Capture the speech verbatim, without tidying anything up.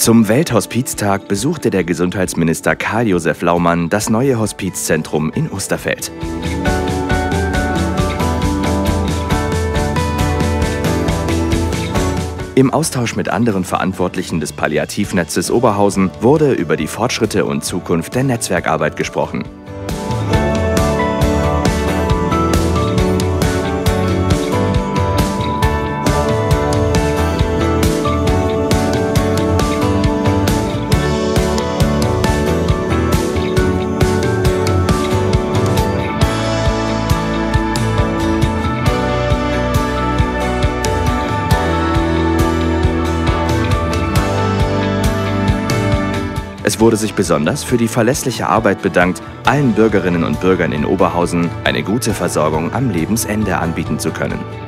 Zum Welthospiztag besuchte der Gesundheitsminister Karl-Josef Laumann das neue Hospizzentrum in Osterfeld. Im Austausch mit anderen Verantwortlichen des Palliativnetzes Oberhausen wurde über die Fortschritte und Zukunft der Netzwerkarbeit gesprochen. Es wurde sich besonders für die verlässliche Arbeit bedankt, allen Bürgerinnen und Bürgern in Oberhausen eine gute Versorgung am Lebensende anbieten zu können.